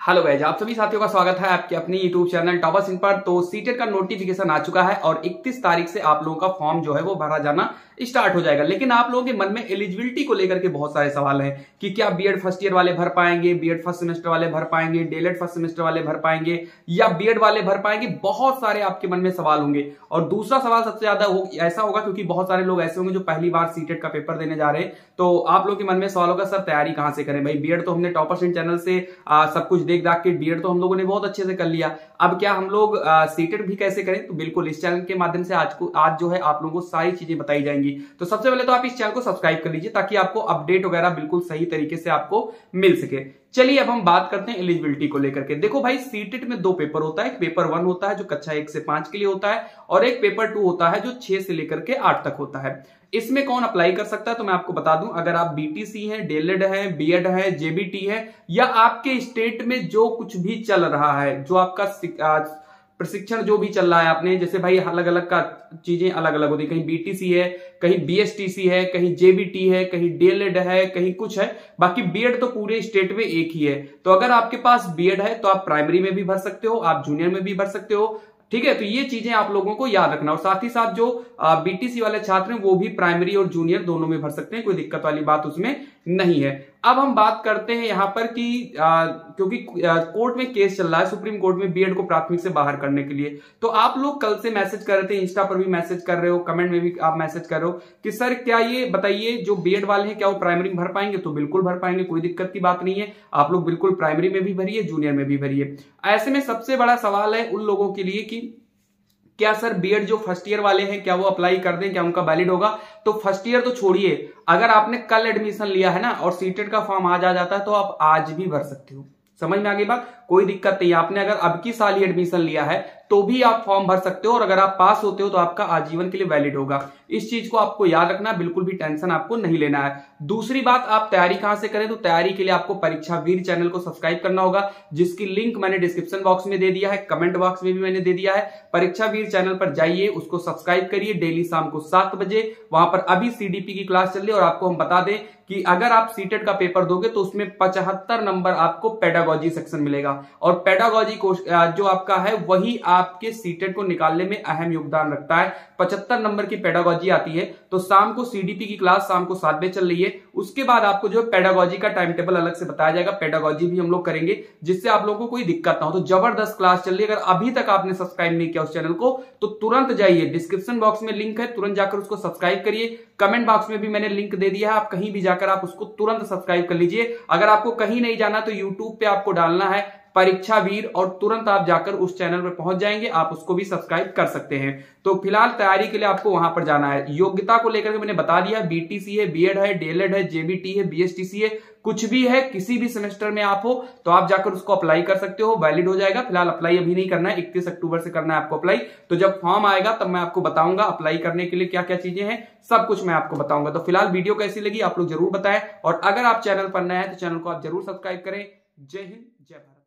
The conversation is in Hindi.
हेलो गाइस, आप सभी साथियों का स्वागत है आपके अपने YouTube चैनल टॉपर्स इन पर। तो सीटेट का नोटिफिकेशन आ चुका है और 31 तारीख से आप लोगों का फॉर्म जो है वो भरा जाना स्टार्ट हो जाएगा। लेकिन आप लोगों के मन में एलिजिबिलिटी को लेकर के बहुत सारे सवाल हैं कि क्या बीएड फर्स्ट ईयर वाले भर पाएंगे, बीएड फर्स्ट सेमेस्टर वाले भर पाएंगे, डीएलएड फर्स्ट सेमेस्टर वाले भर पाएंगे या बीएड वाले भर पाएंगे। बहुत सारे आपके मन में सवाल होंगे। और दूसरा सवाल सबसे ज्यादा ऐसा होगा क्योंकि बहुत सारे लोग ऐसे होंगे जो पहली बार सीटेट का पेपर देने जा रहे हैं। तो आप लोगों के मन में सवाल होगा, सर तैयारी कहां से करें? भाई बीएड तो हमने टॉपर्स इन चैनल से सब कुछ देख दाख के बीएड तो हम लोगों ने बहुत अच्छे से कर लिया, अब क्या हम लोग सीटेट भी कैसे करें? तो बिल्कुल इस चैनल के माध्यम से आज जो है आप लोगों को सारी चीजें बताई जाएंगी। तो सबसे पहले तो आप इस चैनल को सब्सक्राइब कर लीजिए ताकि आपको अपडेट वगैरह बिल्कुल सही तरीके से आपको मिल सके। चलिए अब हम बात करते हैं एलिजिबिलिटी को लेकर के। देखो भाई, सीटेट में दो पेपर होता है। एक पेपर 1 होता है जो कक्षा 1 से 5 के लिए होता है और एक पेपर 2 होता है जो 6 से लेकर के 8 तक होता है। इसमें कौन अप्लाई कर सकता है तो मैं आपको बता दूं, अगर आप बीटीसी हैं, डीएलएड है, बीएड है, जेबीटी है या आपके स्टेट में जो कुछ भी चल रहा है, जो आपका प्रशिक्षण जो भी चल रहा है आपने, जैसे भाई अलग अलग का चीजें अलग अलग होती है, कहीं बीटीसी है, कहीं बीएसटीसी है, कहीं जेबीटी है, कहीं डीएलएड है, कहीं कुछ है, बाकी बीएड तो पूरे स्टेट में एक ही है। तो अगर आपके पास बीएड है तो आप प्राइमरी में भी भर सकते हो, आप जूनियर में भी भर सकते हो। ठीक है, तो ये चीजें आप लोगों को याद रखना। और साथ ही साथ जो बीटीसी वाले छात्र हैं वो भी प्राइमरी और जूनियर दोनों में भर सकते हैं, कोई दिक्कत वाली बात उसमें नहीं है। अब हम बात करते हैं यहां पर कि क्योंकि कोर्ट में केस चल रहा है, सुप्रीम कोर्ट में बीएड को प्राथमिक से बाहर करने के लिए। तो आप लोग कल से मैसेज कर रहे थे, इंस्टा पर भी मैसेज कर रहे हो, कमेंट में भी आप मैसेज कर रहे हो कि सर क्या ये बताइए जो बीएड वाले हैं क्या वो प्राइमरी में भर पाएंगे? तो बिल्कुल भर पाएंगे, कोई दिक्कत की बात नहीं है। आप लोग बिल्कुल प्राइमरी में भी भरिए, जूनियर में भी भरिए। ऐसे में सबसे बड़ा सवाल है उन लोगों के लिए कि क्या सर बीएड जो फर्स्ट ईयर वाले हैं क्या वो अप्लाई कर दें, क्या उनका वैलिड होगा? तो फर्स्ट ईयर तो छोड़िए, अगर आपने कल एडमिशन लिया है ना और सीटेट का फॉर्म आज आ जाता है तो आप आज भी भर सकते हो। समझ में आ गई बात? कोई दिक्कत नहीं। आपने अगर अब की साल ही एडमिशन लिया है तो भी आप फॉर्म भर सकते हो और अगर आप पास होते हो तो आपका आजीवन के लिए वैलिड होगा। इस चीज को आपको याद रखना, बिल्कुल भी टेंशन आपको नहीं लेना है। दूसरी बात, आप तैयारी कहां से करें? तो तैयारी के लिए आपको परीक्षा वीर चैनल को सब्सक्राइब करना होगा, जिसकी लिंक मैंने डिस्क्रिप्शन बॉक्स में दे दिया है, कमेंट बॉक्स में भी मैंने दे दिया है। परीक्षा वीर चैनल पर जाइए, उसको सब्सक्राइब करिए। डेली शाम को 7 बजे वहां पर अभी सीडीपी की क्लास चल रही है। और आपको हम बता दें कि अगर आप सीटेट का पेपर दोगे तो उसमें 75 नंबर आपको पेडागोजी सेक्शन मिलेगा और पेडागोजी जो आपका है वही आपके सीटेट को निकालने में अहम योगदान रखता है। 75 नंबर की पेडागोजी आती है। तो शाम को सीडीपी की क्लास शाम को 7 बजे चल रही है। उसके बाद आपको जो पेडागोजी का टाइम टेबल अलग से बताया जाएगा, पेडागोजी भी हम लोग करेंगे जिससे आप लोगों को कोई दिक्कत ना हो। तो जबरदस्त क्लास चल रही है। अगर अभी तक आपने सब्सक्राइब नहीं किया उस चैनल को तो तुरंत जाइए, डिस्क्रिप्शन बॉक्स में लिंक है, तुरंत जाकर उसको सब्सक्राइब करिए। कमेंट बॉक्स में भी मैंने लिंक दे दिया है, आप कहीं भी जाकर आप उसको तुरंत सब्सक्राइब कर लीजिए। अगर आपको कहीं नहीं जाना तो यूट्यूब पे आपको डालना है परीक्षा वीर और तुरंत आप जाकर उस चैनल पर पहुंच जाएंगे, आप उसको भी सब्सक्राइब कर सकते हैं। तो फिलहाल तैयारी के लिए आपको वहां पर जाना है। योग्यता को लेकर के मैंने बता दिया, बीटीसी है, बीएड है, डीएलएड है, जेबीटी है, बीएसटीसी है, कुछ भी है, किसी भी सेमेस्टर में आप हो तो आप जाकर उसको अप्लाई कर सकते हो, वैलिड हो जाएगा। फिलहाल अप्लाई अभी नहीं करना है, 31 अक्टूबर से करना है आपको अप्लाई। तो जब फॉर्म आएगा तब मैं आपको बताऊंगा अप्लाई करने के लिए क्या क्या चीजें हैं, सब कुछ मैं आपको बताऊंगा। तो फिलहाल वीडियो कैसी लगी आप लोग जरूर बताएं और अगर आप चैनल पर नए हैं तो चैनल को आप जरूर सब्सक्राइब करें। जय हिंद, जय भारत।